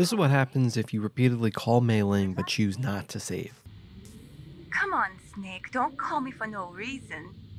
This is what happens if you repeatedly call Mei Ling but choose not to save. Come on, Snake, don't call me for no reason.